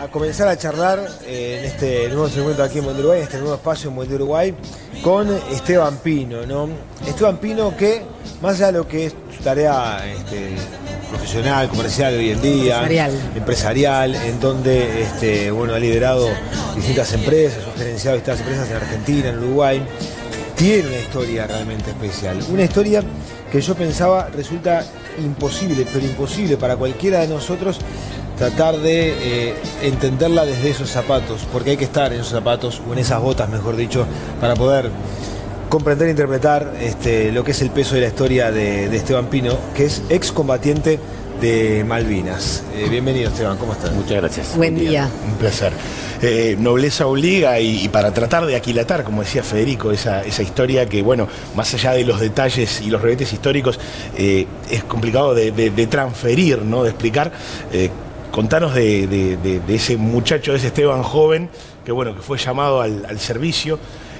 a comenzar a charlar en este nuevo segmento aquí en Buen Uruguay, en este nuevo espacio en Buen Uruguay, con Esteban Pino, ¿no? Esteban Pino que, más allá de lo que es su tarea profesional, comercial hoy en día, empresarial, en donde bueno, ha liderado distintas empresas, ha gerenciado distintas empresas en Argentina, en Uruguay, tiene una historia realmente especial. Una historia que yo pensaba resulta imposible, pero imposible para cualquiera de nosotros tratar de entenderla desde esos zapatos, porque hay que estar en esos zapatos, o en esas botas, mejor dicho, para poder comprender e interpretar lo que es el peso de la historia de Esteban Pino, que es excombatiente de Malvinas. Bienvenido, Esteban, ¿cómo estás? Muchas gracias. Buen día. Un placer. Nobleza obliga y para tratar de aquilatar, como decía Federico, esa historia que, bueno, más allá de los detalles y los revetes históricos, es complicado de transferir, ¿no? De explicar. Contanos de ese muchacho, de ese Esteban joven, que bueno, que fue llamado al servicio,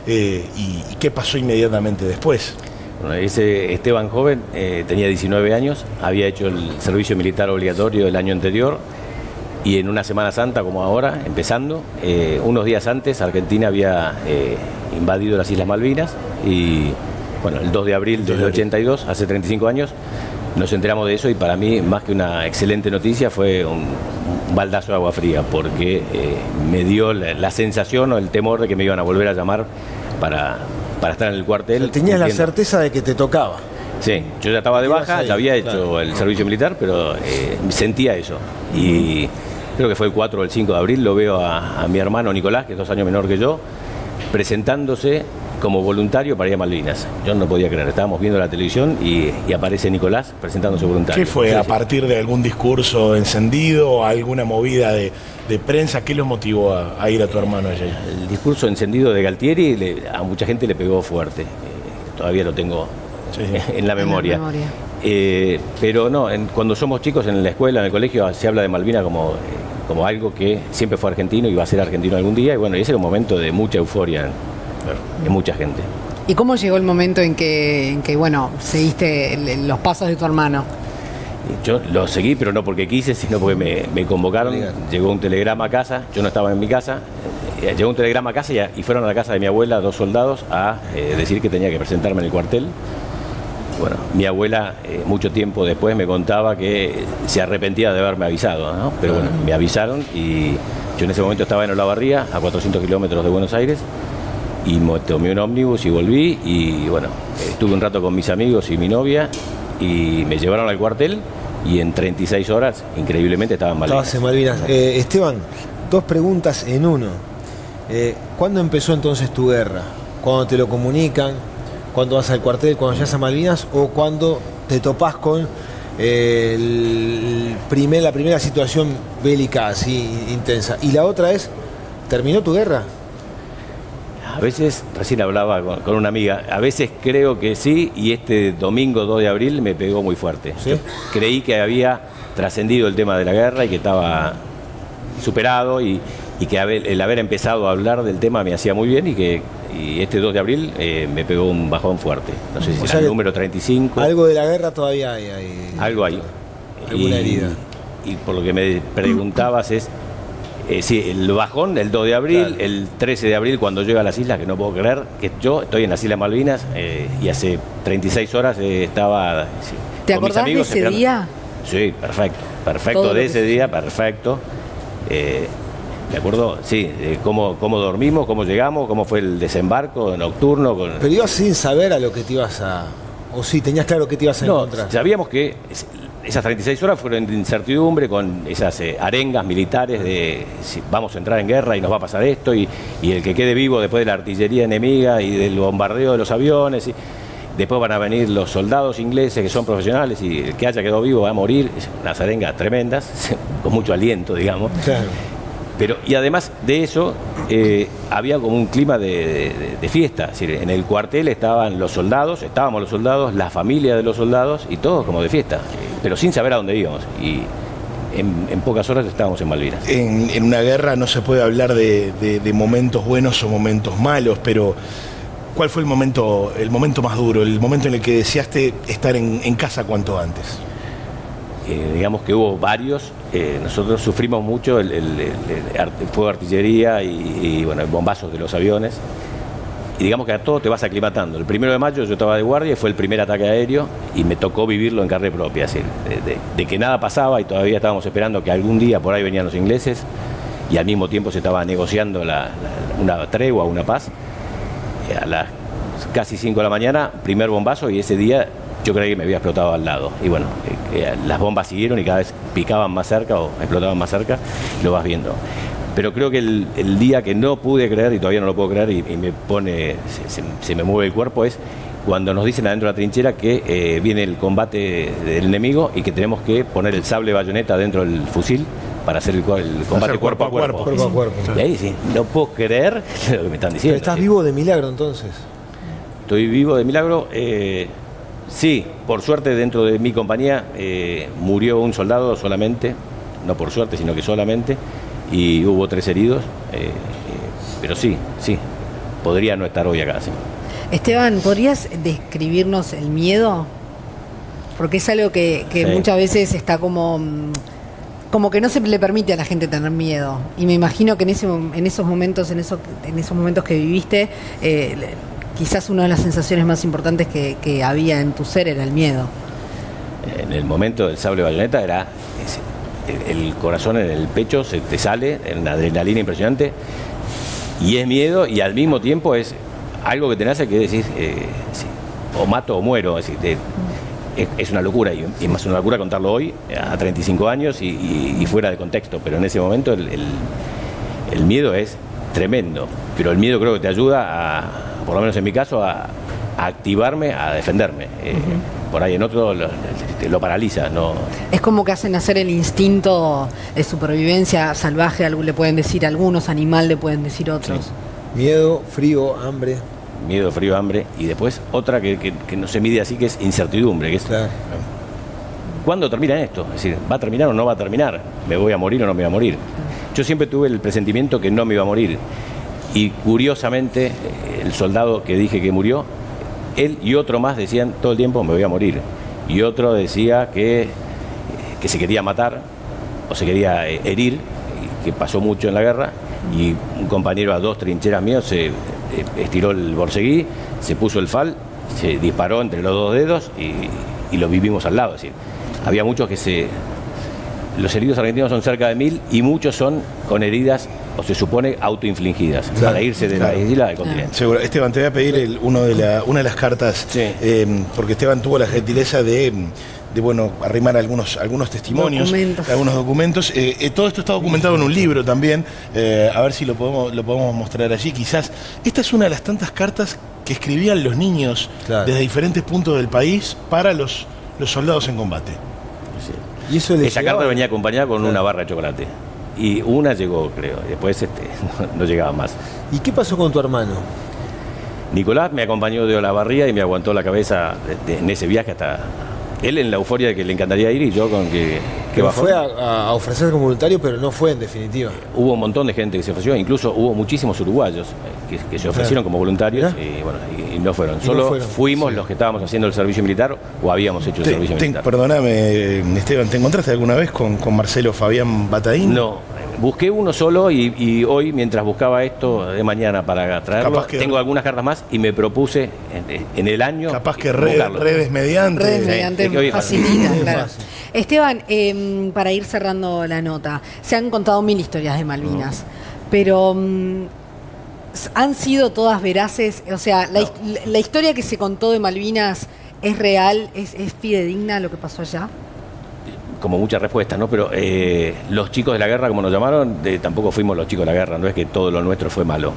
y qué pasó inmediatamente después. Bueno, ese Esteban joven tenía 19 años, había hecho el servicio militar obligatorio el año anterior, y en una Semana Santa como ahora, empezando, unos días antes Argentina había invadido las Islas Malvinas, y bueno, el 2 de abril del 82, hace 35 años, nos enteramos de eso, y para mí, más que una excelente noticia, fue un baldazo de agua fría, porque me dio la sensación o el temor de que me iban a volver a llamar para estar en el cuartel. Pero tenías la certeza de que te tocaba. Sí, yo ya estaba de baja, ya había hecho el servicio militar, pero sentía eso. Y creo que fue el 4 o el 5 de abril, lo veo a mi hermano Nicolás, que es 2 años menor que yo, presentándose como voluntario para ir a Malvinas. Yo no podía creer, estábamos viendo la televisión y aparece Nicolás presentándose voluntario. ¿Qué fue? ¿A partir de algún discurso encendido, alguna movida de prensa? ¿Qué lo motivó a ir a tu hermano allá? El discurso encendido de Galtieri a mucha gente le pegó fuerte. Todavía lo tengo en la memoria. Pero no, cuando somos chicos en la escuela, en el colegio, se habla de Malvinas como algo que siempre fue argentino y va a ser argentino algún día. Y bueno, ese era un momento de mucha euforia en mucha gente. ¿Y cómo llegó el momento en que bueno, seguiste los pasos de tu hermano? Yo lo seguí, pero no porque quise, sino porque me convocaron. Llegó un telegrama a casa, yo no estaba en mi casa. Llegó un telegrama a casa y fueron a la casa de mi abuela 2 soldados a decir que tenía que presentarme en el cuartel. Bueno, mi abuela mucho tiempo después me contaba que se arrepentía de haberme avisado, ¿no? Pero bueno, me avisaron y yo en ese momento estaba en Olavarría, a 400 kilómetros de Buenos Aires, y tomé un ómnibus y volví, y bueno, estuve un rato con mis amigos y mi novia, y me llevaron al cuartel, y en 36 horas, increíblemente, estaba en Malvinas. Estabas en Malvinas. Esteban, 2 preguntas en uno. ¿Cuándo empezó entonces tu guerra? ¿Cuándo te lo comunican? ¿Cuándo vas al cuartel? ¿Cuándo llegas a Malvinas? ¿O cuándo te topás con la primera situación bélica así intensa? Y la otra es, ¿terminó tu guerra? A veces, recién hablaba con una amiga, a veces creo que sí, y este domingo 2 de abril me pegó muy fuerte. ¿Sí? Yo creí que había trascendido el tema de la guerra y que estaba superado, y que el haber empezado a hablar del tema me hacía muy bien, y este 2 de abril me pegó un bajón fuerte. No sé si será el número 35. Algo de la guerra todavía hay. Algo hay. Alguna herida. Y por lo que me preguntabas es, sí, el bajón, el 2 de abril, claro. El 13 de abril, cuando llego a las islas, que no puedo creer que yo estoy en las Islas Malvinas, y hace 36 horas estaba ¿Te acordás de ese día? Sí, perfecto de ese día, perfecto. Me acuerdo, sí, cómo dormimos, cómo llegamos, cómo fue el desembarco nocturno. Pero ibas sin saber a lo que te ibas a... ¿O sí, tenías claro que te ibas a encontrar? Sabíamos que esas 36 horas fueron de incertidumbre, con esas arengas militares de si vamos a entrar en guerra y nos va a pasar esto, y el que quede vivo después de la artillería enemiga y del bombardeo de los aviones, y después van a venir los soldados ingleses que son profesionales, y el que haya quedado vivo va a morir. Unas arengas tremendas, con mucho aliento, digamos. Claro. Pero, y además de eso, había como un clima de fiesta. Es decir, en el cuartel estábamos los soldados, la familia de los soldados, y todos como de fiesta, pero sin saber a dónde íbamos. Y en pocas horas estábamos en Malvinas. En una guerra no se puede hablar de momentos buenos o momentos malos, pero ¿cuál fue el momento más duro, el momento en el que deseaste estar en casa cuanto antes? digamos que hubo varios. Nosotros sufrimos mucho el fuego de artillería y bueno, el bombazo de los aviones. Y digamos que a todo te vas aclimatando. El 1 de mayo yo estaba de guardia y fue el primer ataque aéreo y me tocó vivirlo en carne propia. Así, de que nada pasaba y todavía estábamos esperando que algún día por ahí venían los ingleses y al mismo tiempo se estaba negociando una tregua, una paz. A las casi 5 de la mañana, primer bombazo, y ese día yo creí que me había explotado al lado. Y bueno, las bombas siguieron y cada vez picaban más cerca o explotaban más cerca, lo vas viendo. Pero creo que el día que no pude creer, y todavía no lo puedo creer, y me pone, se me mueve el cuerpo, es cuando nos dicen adentro de la trinchera que viene el combate del enemigo y que tenemos que poner el sable bayoneta dentro del fusil para hacer el combate cuerpo a cuerpo. Cuerpo a cuerpo. Y ahí sí, no puedo creer lo que me están diciendo. Pero estás vivo de milagro entonces. Estoy vivo de milagro. Sí, por suerte dentro de mi compañía murió un soldado solamente, no por suerte, sino que solamente, y hubo 3 heridos, pero sí, podría no estar hoy acá. Sí. Esteban, ¿podrías describirnos el miedo? Porque es algo que Sí. muchas veces está como que no se le permite a la gente tener miedo. Y me imagino que en esos momentos que viviste, quizás una de las sensaciones más importantes que había en tu ser era el miedo. En el momento del sable bayoneta era el corazón en el pecho, se te sale, una adrenalina impresionante, y es miedo, y al mismo tiempo es algo que te nace que decís, o mato o muero. Es decir, es una locura, y más una locura contarlo hoy, a 35 años y fuera de contexto, pero en ese momento el miedo es tremendo, pero el miedo creo que te ayuda por lo menos en mi caso, a activarme, a defenderme. Por ahí en otro lo paraliza. No. Es como que hacen nacer el instinto de supervivencia salvaje, le pueden decir algunos, animal le pueden decir otros. Sí. Miedo, frío, hambre. Miedo, frío, hambre, y después otra que no se mide así, que es incertidumbre, que es Claro. ¿cuándo termina esto? Es decir, ¿va a terminar o no va a terminar? ¿Me voy a morir o no me voy a morir? Yo siempre tuve el presentimiento que no me iba a morir, y curiosamente el soldado que dije que murió, él y otro más decían todo el tiempo me voy a morir, y otro decía que se quería matar o se quería herir, que pasó mucho en la guerra, y un compañero a 2 trincheras míos se estiró el borceguí, se puso el fal, se disparó entre los 2 dedos y lo vivimos al lado. Es decir, había muchos los heridos argentinos son cerca de 1000 y muchos son con heridas, o se supone, autoinfligidas, Claro, para irse de la isla del continente. Seguro. Esteban, te voy a pedir una de las cartas, Sí. porque Esteban tuvo la gentileza de arrimar algunos testimonios, algunos documentos. Todo esto está documentado en un libro también, a ver si lo podemos mostrar allí. Quizás esta es una de las tantas cartas que escribían los niños desde diferentes puntos del país para los soldados en combate. Sí. Y eso le Esa llegaba- carta venía acompañada con una barra de chocolate. Y una llegó, creo. Después no llegaba más. ¿Y qué pasó con tu hermano? Nicolás me acompañó de Olavarría y me aguantó la cabeza en ese viaje hasta... Él en la euforia de que le encantaría ir, y yo con que bajó. Fue a ofrecerse como voluntario, pero no fue en definitiva. Hubo un montón de gente que se ofreció, incluso hubo muchísimos uruguayos que se ofrecieron como voluntarios y no fueron. Solo fuimos los que estábamos haciendo el servicio militar o habíamos hecho el servicio militar. Perdóname, Esteban, ¿te encontraste alguna vez con Marcelo Fabián Bataín? No, busqué uno solo y hoy, mientras buscaba esto de mañana para traerlo, tengo algunas cartas más y me propuse en el año... Capaz que buscarlo. redes mediante. Redes mediante es que hoy es facilita, fácil. claro. Es fácil. Esteban, para ir cerrando la nota, se han contado 1000 historias de Malvinas, pero ¿han sido todas veraces? O sea, la historia que se contó de Malvinas es real, es fidedigna lo que pasó allá. Como muchas respuestas, ¿no? Pero los chicos de la guerra, como nos llamaron, tampoco fuimos los chicos de la guerra, no es que todo lo nuestro fue malo.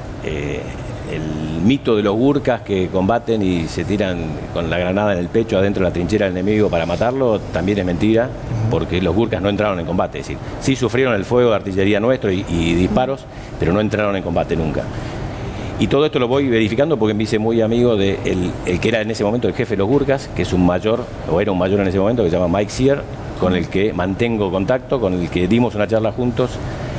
El mito de los gurkas que combaten y se tiran con la granada en el pecho adentro de la trinchera del enemigo para matarlo, también es mentira, porque los gurkas no entraron en combate. Es decir, sí sufrieron el fuego de artillería nuestro y disparos, pero no entraron en combate nunca. Y todo esto lo voy verificando porque me hice muy amigo de el que era en ese momento el jefe de los gurkas, que es un mayor, o era un mayor en ese momento, que se llama Mike Sear, con el que mantengo contacto, con el que dimos una charla juntos.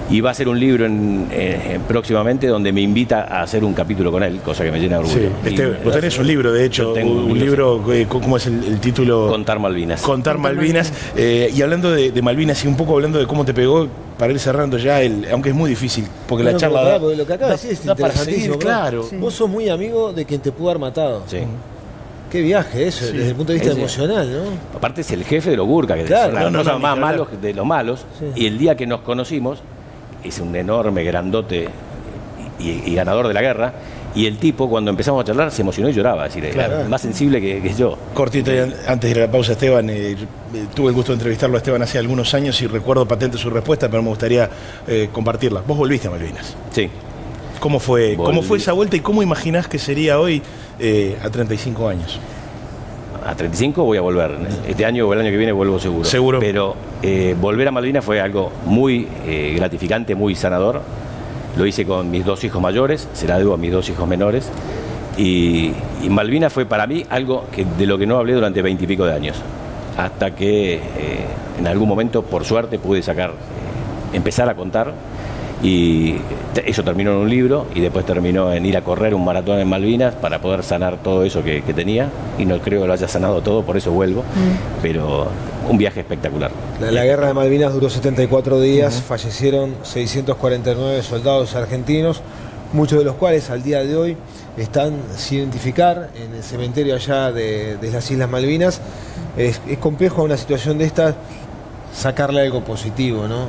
Y va a ser un libro próximamente donde me invita a hacer un capítulo con él, cosa que me llena de orgullo. Sí. Vos tenés un libro, de hecho, un libro, ¿cómo es el título? Contar Malvinas. Contar Malvinas. Y hablando de Malvinas y un poco hablando de cómo te pegó, para ir cerrando ya, aunque es muy difícil, porque la charla da... Porque lo que acaba de decir es interesantísimo. Claro. Sí. Vos sos muy amigo de quien te pudo haber matado. Sí. Qué viaje eso, desde el punto de vista emocional, ¿no? Aparte es el jefe de los Gurkha, que claro, son las cosas más malos de los malos. Sí. Y el día que nos conocimos, es un enorme, grandote y ganador de la guerra. Y el tipo, cuando empezamos a charlar, se emocionó y lloraba. Es decir, era más sensible que yo. Cortito, antes de ir a la pausa, Esteban, tuve el gusto de entrevistarlo a Esteban hace algunos años y recuerdo patente su respuesta, pero me gustaría compartirla. Vos volviste a Malvinas. Sí. ¿Cómo fue esa vuelta y cómo imaginás que sería hoy a 35 años? A 35 voy a volver. Este año o el año que viene vuelvo seguro. Seguro. Pero volver a Malvinas fue algo muy gratificante, muy sanador. Lo hice con mis 2 hijos mayores, se la debo a mis 2 hijos menores. Y Malvinas fue para mí algo de lo que no hablé durante 20 y pico de años. Hasta que en algún momento, por suerte, pude empezar a contar. Y eso terminó en un libro y después terminó en ir a correr un maratón en Malvinas para poder sanar todo eso que tenía. Y no creo que lo haya sanado todo, por eso vuelvo. Pero un viaje espectacular. La guerra de Malvinas duró 74 días, fallecieron 649 soldados argentinos, muchos de los cuales al día de hoy están sin identificar en el cementerio allá de las Islas Malvinas. Es complejo a una situación de esta sacarle algo positivo, ¿no?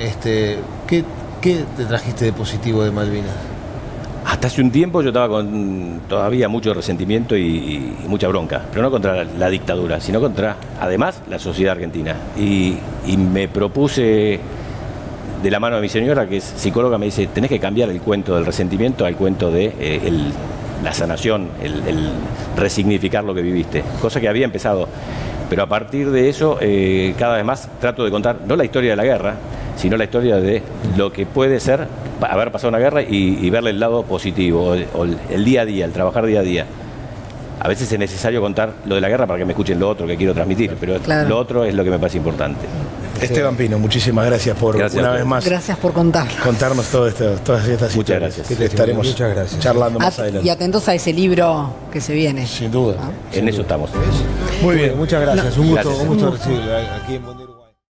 ¿Qué te trajiste de positivo de Malvinas? Hasta hace un tiempo yo estaba con todavía mucho resentimiento y mucha bronca, pero no contra la dictadura, sino contra, además, la sociedad argentina. Y me propuse, de la mano de mi señora, que es psicóloga, me dice, tenés que cambiar el cuento del resentimiento al cuento de la sanación, el resignificar lo que viviste, cosa que había empezado. Pero a partir de eso, cada vez más trato de contar, no la historia de la guerra, sino la historia de lo que puede ser haber pasado una guerra y verle el lado positivo, o el día a día, el trabajar día a día. A veces es necesario contar lo de la guerra para que me escuchen lo otro que quiero transmitir, pero lo otro es lo que me parece importante. Esteban Pino, muchísimas gracias por una vez más. Gracias por contarnos todas estas Muchas historias. gracias. Estaremos charlando más adelante. Y atentos a ese libro que se viene. Sin duda. En eso estamos. Muy bien, muchas gracias. Un gusto Gracias. recibirlo aquí en